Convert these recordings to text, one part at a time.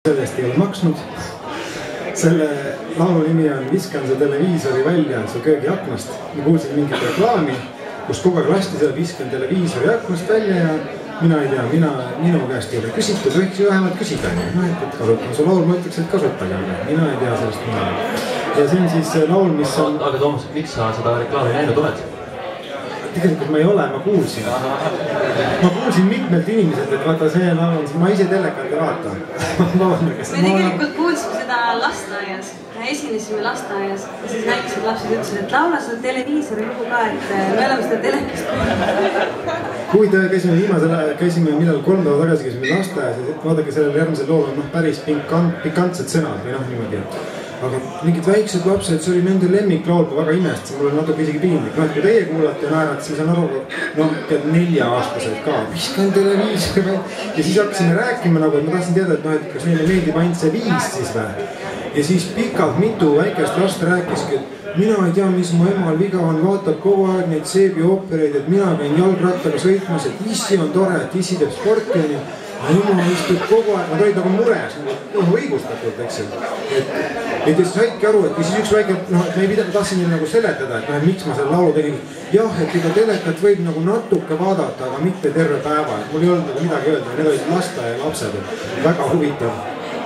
sellest ei ole maksnud. Selle laulu nimi on Viskan su televiisori välja su köögi aknast. Ma kuulsin mingit reklaami, kus kogu aeg lasti selle Viskan televiisori aknast välja ja mina ei tea, minu käest ei ole küsitud, võiks ju vähemalt küsida. Et kasutan su laul, ma ütleks, et kasutage, aga mina ei tea sellest midagi. Ja see on siis laul, mis on... Aga Toomas, miks sa seda reklaami näinud oled? Tegelikult ma ei ole, ma kuulsin. Ma kuulsin mitmelt inimeselt, et vaata see laul, ma ise telekat ei vaata. Me tegelikult kuulsime seda lasteaias, esinesime lasteaias ja siis väikesed lapsed ütlesid, et laula seda televiisori lugu ka, et me oleme seda telekast kuulnud. Kui käisime millal 3 päeva tagasi käisime lasteaias ja vaadake sellel järgmisel lool on päris pikantsed sõnad või niimoodi, aga mingid väiksed lapsed, see oli nende lemmiklaul, väga imest, mul on natuke isegi piinlik. Kui teie kuulate ja naerate, siis on aru, tead 4-aastased ka, viskan televiisori ja siis hakkasime rääkima, et ma tahtsin teada, et kas neile meeldib ainult see 5 siis või. Ja siis pikalt mitu väikest last rääkiski, et mina ei tea, mis mu emal viga on, vaatab kogu aeg neid seebioopereid, et mina käin jalgrattaga sõitmas, et issi on tore, et issi teeb sporti ja jumal istub kogu aeg, nad olid nagu mures, õigustatult, eks ju. Et siis saidki aru, et siis üks väike, et me ei tahtsin neile nagu seletada, et miks ma selle laulu tegin. Jah, et ega telekat võib nagu natuke vaadata, aga mitte terve päeva. Mul ei olnud nagu midagi öelda, need olid lasteaia lapsed. Väga huvitav.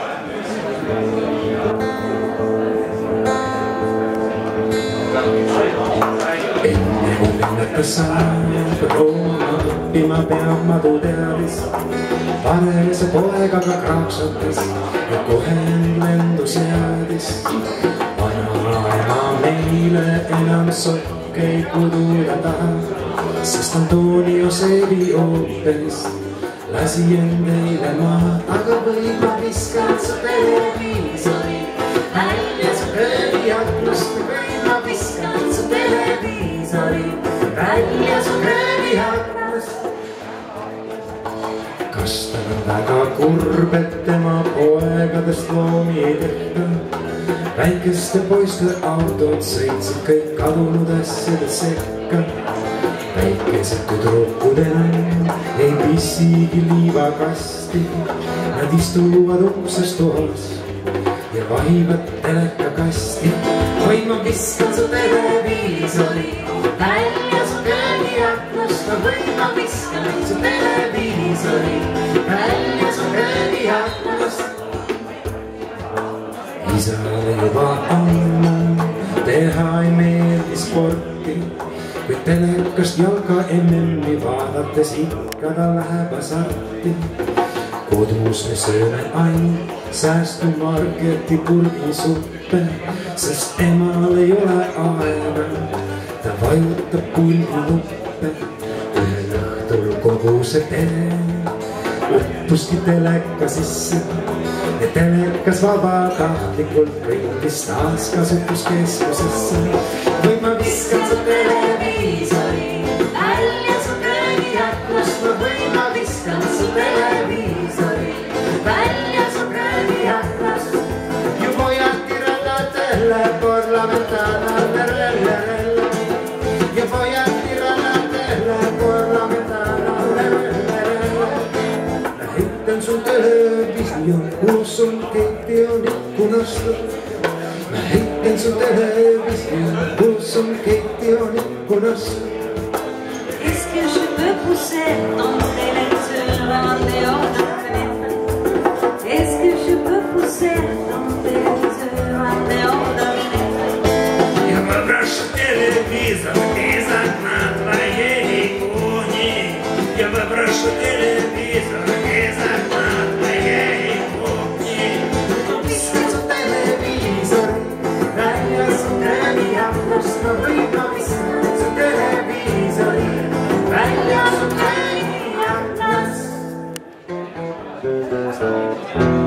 Enne kui linnakas saab Rooma õppima peab madu teadis. Panelise poegaga kraaksatas ja kohe lendu seadis. Vanaema meile enam sokkeid kududa taha, sest Antonio Seebi ooperist lasi endeile maha. Aga või ma viskan su televiisori välja su köögi aknast, või ma viskan su televiisori välja su köögi aknast. Kas ta on väga kurb, et tema poegadest loomi ei tehta? Väikeste poiste autod sõitsid kõik kadunud asjade sekka. Väikesed tüdrukudena ei pissigi liivakasti. Nad istuvad ukses toas ja vahivad telekakasti. Või ma viskan su televiisori välja su köögi aknast, või ma viskan su televiisori välja su köögi aknast. Isale juba ammu teha ei meeldi sporti, kui telekast jalga MM-i vaadates ikka ta läheb asarti. Kodus me sööme ainult säästumarketi purgisuppe, sest emal ei ole aega, ta vajutab pulginuppe. Ühel õhtul kogu see pere uppuski teleka sisse ja telekas vabatahtlikult kõigis taaskasutuskeskusesse. Või ma viskan su televiisori välja su köögi aknast, või ma viskan su televiisori välja su köögi aknast. Ju voy a tirar la tele por la ventana, yo voy a tirar la tele por la ventana. Lähitän sun television, kus on ketti on ikkunasta. Lähitän sun television, kus on ketti on ikkunasta. Est-ce que je peux pousser ton téléviseur en dehors de la fenêtre? Est-ce que je peux pousser ton téléviseur en dehors de la fenêtre? Я выброшу телевизор из окна твоей кухни. Я выброшу телевизор из окна твоей кухни. Viskan su televiisori välja su köögi aknast, või ma viskan su televiisori välja su köögi aknast.